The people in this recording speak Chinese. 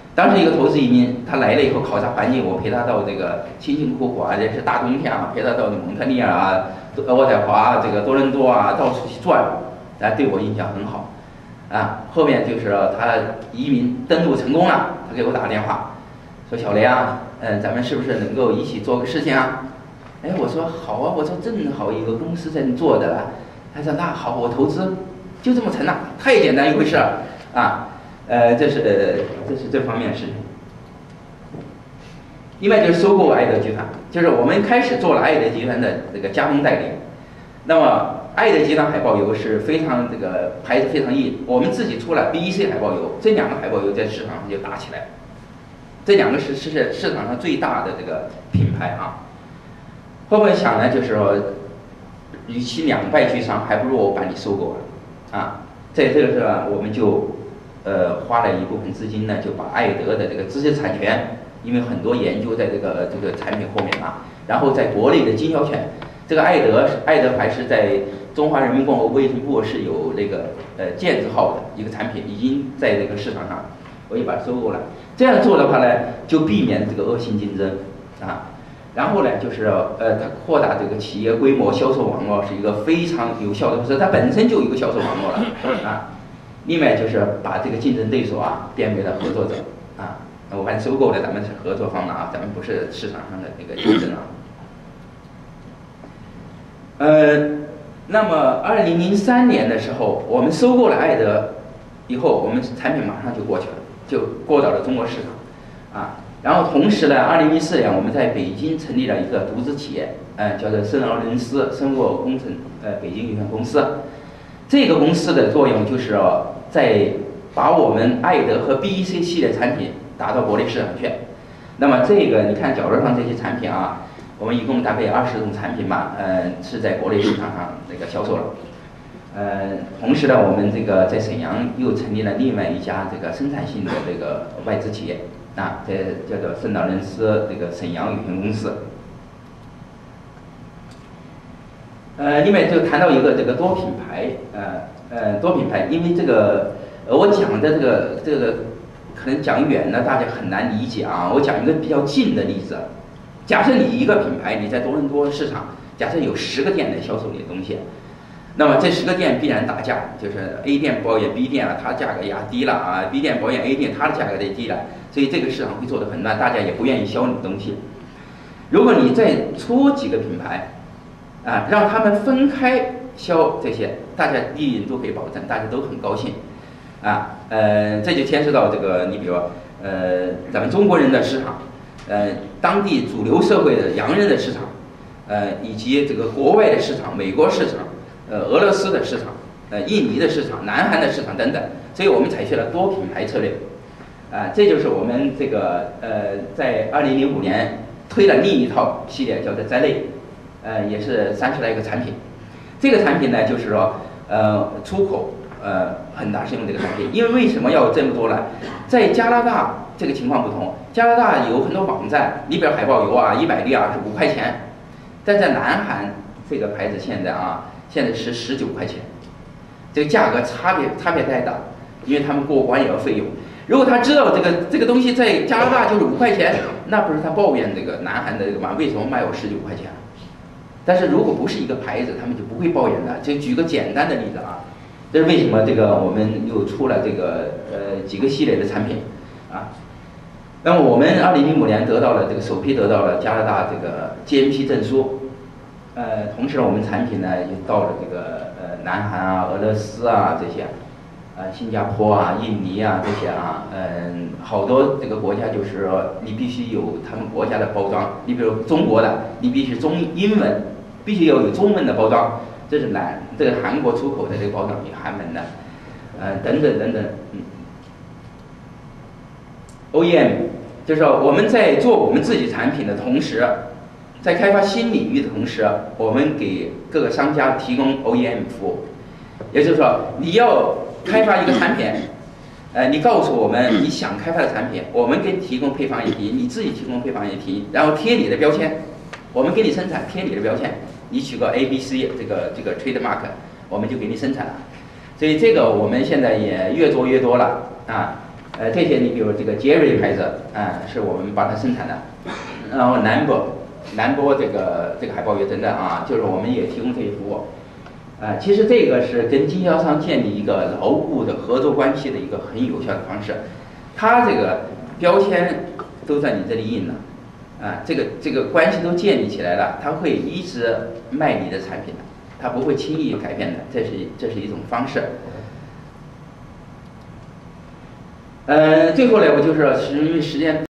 当时一个投资移民，他来了以后考察环境，我陪他到这个辛辛苦苦啊，这是大冬天啊，陪他到蒙特利尔啊、渥太华啊、这个多伦多啊，到处去转，对我印象很好。后面就是他移民登陆成功了，他给我打个电话，说小雷啊，咱们是不是能够一起做个事情啊？我说好啊，我说正好有个公司在做的了。他说那好，我投资，就这么成了，太简单一回事啊。这是这方面的事情。另外就是收购爱德集团，就是我们开始做了爱德集团的这个加盟代理。那么爱德集团海豹油是非常这个牌子非常硬，我们自己出了 BEC 海豹油，这两个海豹油在市场上就打起来，这两个是市场上最大的这个品牌啊。后面想呢，就是说，与其两败俱伤，还不如我把你收购了啊。在这个时候，我们就花了一部分资金呢，就把爱德的这个知识产权，因为很多研究在这个产品后面啊，然后在国内的经销权，这个爱德还是在中华人民共和国卫生部是有这个健字号的一个产品，已经在这个市场上，我也把它收购了。这样做的话呢，就避免这个恶性竞争啊。然后呢，就是它扩大这个企业规模、销售网络是一个非常有效的方式，它本身就有一个销售网络了啊。另外就是把这个竞争对手啊变为了合作者啊。我把你收购了，咱们是合作方了啊，咱们不是市场上的这个竞争啊。那么2003年的时候，我们收购了爱德以后，我们产品马上就过去了，就过到了中国市场啊。然后同时呢，2014年我们在北京成立了一个独资企业，叫做圣劳伦斯生物工程北京有限公司。这个公司的作用就是在把我们爱德和 BEC 系列产品打到国内市场去。那么这个你看角落上这些产品啊，我们一共大概有20种产品吧，是在国内市场上这个销售了。同时呢，我们这个在沈阳又成立了另外一家这个生产性的这个外资企业。这叫做圣劳伦斯这个沈阳有限公司。另外就谈到一个这个多品牌，多品牌，因为这个我讲的这个可能讲远了，大家很难理解啊。我讲一个比较近的例子，假设你一个品牌，你在多伦多市场，假设有10个店来销售你的东西。那么这10个店必然打架，就是 A 店抱怨 B 店了，它价格压低了啊 ，B 店抱怨 A 店它的价格也低了，所以这个市场会做得很乱，大家也不愿意销你的东西。如果你再出几个品牌，让他们分开销这些，大家利润都可以保证，大家都很高兴，这就牵涉到这个，你比如咱们中国人的市场，当地主流社会的洋人的市场，以及这个国外的市场，美国市场。俄罗斯的市场，印尼的市场，南韩的市场等等，所以我们采取了多品牌策略，这就是我们这个在2005年推了另一套系列，叫做摘类，也是30来个产品。这个产品呢，就是说出口很大是用这个产品，因为什么要这么多呢？在加拿大这个情况不同，加拿大有很多网站，你比如海豹油啊，100粒是5块钱，但在南韩这个牌子现在是19块钱，这个价格差别太大，因为他们过关也要费用。如果他知道这个东西在加拿大就是5块钱，那不是他抱怨这个南韩的这个吗？为什么卖我19块钱？但是如果不是一个牌子，他们就不会抱怨的。就举个简单的例子啊，这是为什么这个我们又出了这个几个系列的产品啊。那么我们2005年首批得到了加拿大这个 GMP 证书。同时我们产品呢也到了这个南韩啊、俄罗斯啊这些，新加坡啊、印尼啊这些好多这个国家就是说你必须有他们国家的包装，你比如中国的，你必须英文，必须要有中文的包装，这是这个韩国出口的这个包装有韩文的，等等等等，OEM 就是说我们在做我们自己产品的同时。在开发新领域的同时，我们给各个商家提供 OEM 服务，也就是说，你要开发一个产品，你告诉我们你想开发的产品，我们给你提供配方也提，你自己提供配方也提，然后贴你的标签，我们给你生产贴你的标签，你取个 ABC 这个 trademark， 我们就给你生产了。所以这个我们现在也越做越多了啊。 这些你比如这个杰瑞牌子，是我们帮它生产的，然后南波这个海报约等等啊，就是我们也提供这些服务。其实这个是跟经销商建立一个牢固的合作关系的一个很有效的方式。它这个标签都在你这里印了，这个关系都建立起来了，它会一直卖你的产品的，它不会轻易改变的，这是一种方式。最后呢，我就是因为时间。